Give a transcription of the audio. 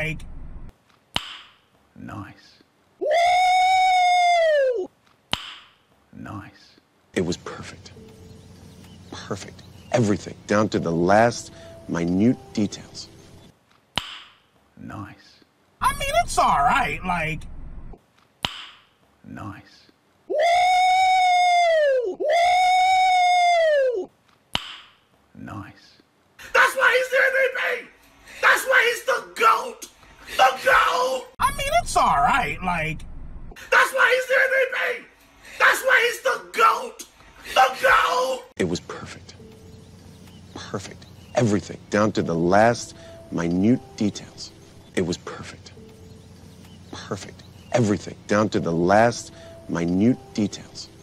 like... Nice. Woo! Nice. It was perfect. Perfect. Everything, down to the last minute details. Nice. I mean, it's all right, like... Nice. Woo! Woo! Nice. That's why he's the MVP! That's why he's the GOAT! The GOAT! I mean, it's all right, like... That's why he's the MVP! That's why he's the GOAT! The GOAT! It was perfect. Perfect. Everything, down to the last minute details. It was perfect. Perfect. Everything, down to the last minute details.